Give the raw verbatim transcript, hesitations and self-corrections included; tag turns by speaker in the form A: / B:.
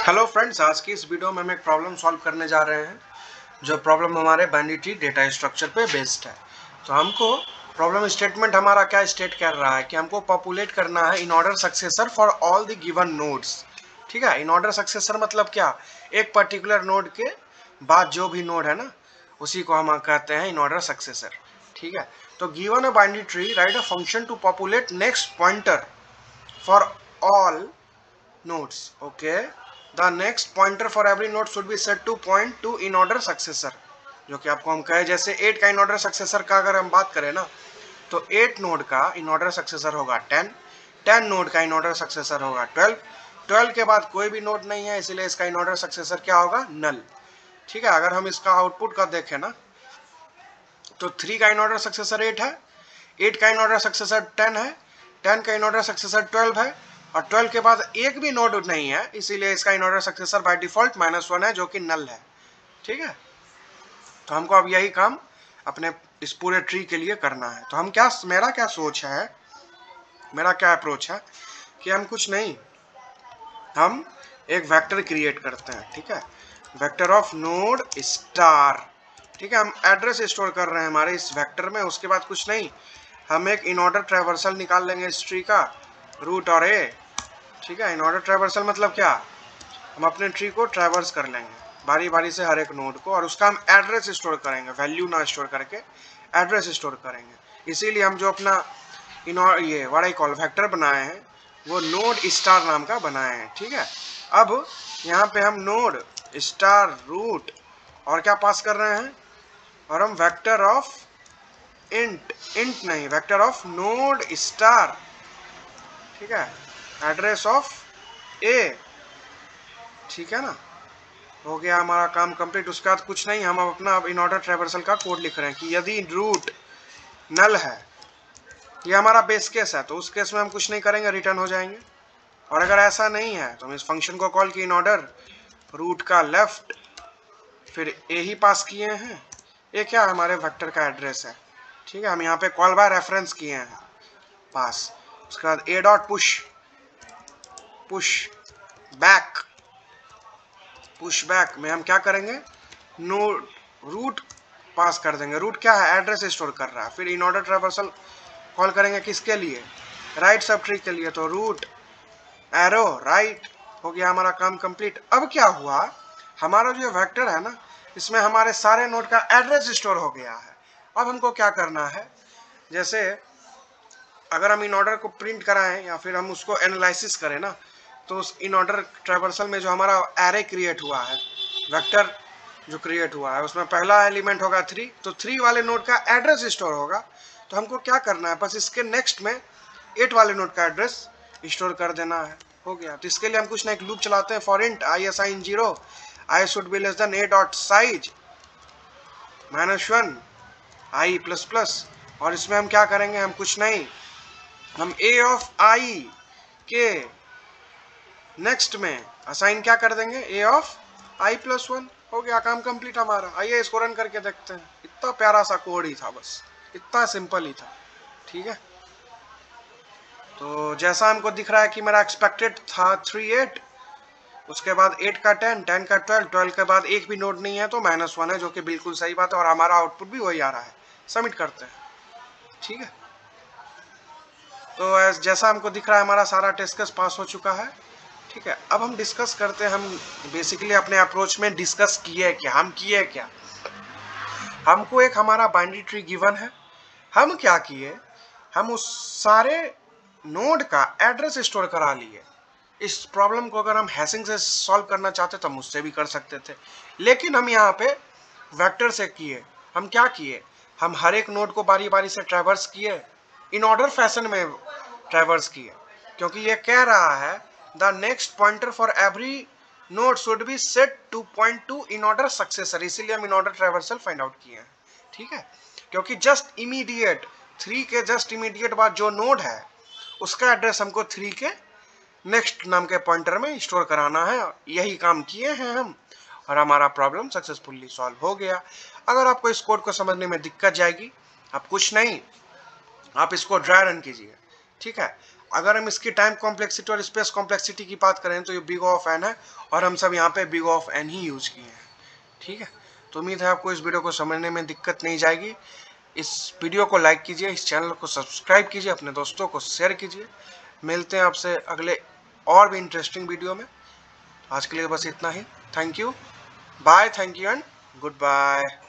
A: Hello friends, आज की इस वीडियो में हम एक प्रॉब्लम सॉल्व करने जा रहे हैं जो प्रॉब्लम हमारे बाइनरी ट्री डेटा स्ट्रक्चर पे बेस्ड है। तो हमको प्रॉब्लम स्टेटमेंट हमारा क्या स्टेट कर रहा है कि हमको पॉपुलेट करना है in order successor for all the given nodes. ठीक है, इन ऑर्डर सक्सेसर मतलब क्या, एक पर्टिकुलर नोड के बाद जो भी नोड है ना उसी को हम कहते हैं इन ऑर्डर सक्सेसर। ठीक है, तो given a binary tree write a function to populate next pointer for all nodes. Okay, the next pointer for every node should be set to point to in order successor, जो कि आपको हम कहे जैसे eight का in order successor का अगर हम बात करें ना तो एट नोड का इन ऑर्डर सक्सेसर होगा टेन, टेन नोड का इन ऑर्डर सक्सेसर होगा ट्वेल्व, ट्वेल्व के बाद कोई भी नोड नहीं है इसीलिए इसका इन ऑर्डर सक्सेसर क्या होगा, नल। ठीक है, अगर हम इसका आउटपुट का देखें ना तो थ्री का इन ऑर्डर सक्सेसर एट है, एट का इन ऑर्डर सक्सेसर टेन है, टेन का इन ऑर्डर सक्सेसर ट्वेल्व है और ट्वेल्व के बाद एक भी नोड नहीं है इसीलिए इसका in order successor by default minus one है जो कि नल है। ठीक है, तो हमको अब यही काम अपने इस पूरे ट्री के लिए करना है। तो हम क्या, मेरा क्या सोच है, मेरा क्या अप्रोच है कि हम कुछ नहीं, हम एक वेक्टर क्रिएट करते हैं। ठीक है, वेक्टर ऑफ नोड स्टार। ठीक है, हम एड्रेस स्टोर कर रहे हैं हमारे इस वेक्टर में। उसके बाद कुछ नहीं, हम एक इन ऑर्डर ट्रैवर्सल निकाल लेंगे इस ट्री का, रूट और ए। ठीक है, इन ऑर्डर ट्रैवर्सल मतलब क्या, हम अपने ट्री को ट्रैवर्स कर लेंगे बारी बारी से हर एक नोड को और उसका हम एड्रेस स्टोर करेंगे, वैल्यू ना स्टोर करके एड्रेस स्टोर करेंगे। इसीलिए हम जो अपना इन ये व्हाट आई कॉल वेक्टर बनाए हैं वो नोड स्टार नाम का बनाए हैं। ठीक है, अब यहाँ पे हम नोड स्टार रूट और क्या पास कर रहे हैं, और हम वेक्टर ऑफ इंट, इंट नहीं, वेक्टर ऑफ नोड स्टार। ठीक है, एड्रेस ऑफ ए। ठीक है ना, हो गया हमारा काम कंप्लीट। उसके बाद कुछ नहीं, हम अब अपना इन ऑर्डर ट्रैवर्सल का कोड लिख रहे हैं कि यदि रूट नल है, ये हमारा बेस केस है, तो उस केस में हम कुछ नहीं करेंगे, रिटर्न हो जाएंगे। और अगर ऐसा नहीं है तो हम इस फंक्शन को कॉल किए इन ऑर्डर रूट का लेफ्ट, फिर ए ही पास किए हैं, ये क्या हमारे वेक्टर का एड्रेस है। ठीक है, हम यहाँ पे कॉल बाय रेफरेंस किए हैं पास। उसके बाद A dot push, push back, push back में हम क्या करेंगे, नोड रूट पास कर देंगे। रूट क्या है, एड्रेस स्टोर कर रहा है। फिर इन ऑर्डर ट्रैवर्सल कॉल करेंगे किसके लिए, राइट सब ट्री के लिए, तो रूट एरो राइट। हो गया हमारा काम कंप्लीट। अब क्या हुआ, हमारा जो वेक्टर है ना इसमें हमारे सारे नोड का एड्रेस स्टोर हो गया है। अब हमको क्या करना है, जैसे अगर हम इन ऑर्डर को प्रिंट कराएं या फिर हम उसको एनालिसिस करें ना तो उस इन ऑर्डर ट्रैवर्सल में जो हमारा एरे क्रिएट हुआ है, वेक्टर जो क्रिएट हुआ है उसमें पहला एलिमेंट होगा थ्री, तो थ्री वाले नोड का एड्रेस स्टोर होगा। तो हमको क्या करना है, बस इसके नेक्स्ट में एट वाले नोड का एड्रेस स्टोर कर देना है। हो गया। तो इसके लिए हम कुछ ना एक लूप चलाते हैं, for int I assign zero, I should be less than A dot size minus one I plus plus. और इसमें हम क्या करेंगे, हम कुछ नहीं, हम ए ऑफ आई के नेक्स्ट में असाइन क्या कर देंगे, A of I plus one. हो गया काम कंप्लीट हमारा। आइए इसको रन करके देखते हैं। इतना प्यारा सा कोड ही था, बस इतना सिंपल ही था। ठीक है, तो जैसा हमको दिख रहा है कि मेरा एक्सपेक्टेड था थ्री एट, उसके बाद एट का टेन, टेन का ट्वेल्व, ट्वेल्व के बाद एक भी नोड नहीं है तो माइनस वन है, जो कि बिल्कुल सही बात है और हमारा आउटपुट भी वही आ रहा है। सबमिट करते हैं। ठीक है, तो जैसा हमको दिख रहा है हमारा सारा टेस्ट केस पास हो चुका है। ठीक है, अब हम डिस्कस करते हैं, हम बेसिकली अपने अप्रोच में डिस्कस किए क्या, हम किए क्या। हमको एक हमारा बाइनरी ट्री गिवन है, हम क्या किए, हम उस सारे नोड का एड्रेस स्टोर करा लिए। इस प्रॉब्लम को अगर हम हैशिंग से सॉल्व करना चाहते तो हम उससे भी कर सकते थे, लेकिन हम यहाँ पे वेक्टर से किए। हम क्या किए, हम हर एक नोड को बारी बारी से ट्रैवर्स किए, इन ऑर्डर फैशन में ट्रैवर्स किए, क्योंकि ये कह रहा है the next pointer for every node should be set to point to in order successor, इसीलिए हम in order traversal find out किए हैं। ठीक है, क्योंकि जस्ट इमीडिएट थ्री के जस्ट इमीडिएट बाद जो नोड है उसका एड्रेस हमको थ्री के नेक्स्ट नाम के पॉइंटर में स्टोर कराना है। यही काम किए हैं हम और हमारा प्रॉब्लम सक्सेसफुली सॉल्व हो गया। अगर आपको इस कोड को समझने में दिक्कत जाएगी, आप कुछ नहीं, आप इसको ड्राई रन कीजिए। ठीक है, अगर हम इसकी टाइम कॉम्प्लेक्सिटी और स्पेस कॉम्प्लेक्सिटी की बात करें तो ये बिग O ऑफ एन है और हम सब यहाँ पे बिग O ऑफ एन ही यूज किए हैं। ठीक है, तो उम्मीद है आपको इस वीडियो को समझने में दिक्कत नहीं जाएगी। इस वीडियो को लाइक कीजिए, इस चैनल को सब्सक्राइब कीजिए, अपने दोस्तों को शेयर कीजिए। मिलते हैं आपसे अगले और भी इंटरेस्टिंग वीडियो में। आज के लिए बस इतना ही। Thank you, bye, thank you and good bye.